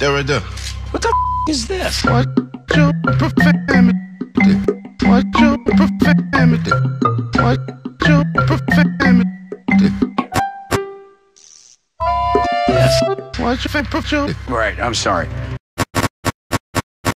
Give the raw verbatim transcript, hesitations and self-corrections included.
There right there. What the f is this? Watch your profanity. Watch your profanity. Watch your profanity. Yes. Watch your profanity. Right, I'm sorry.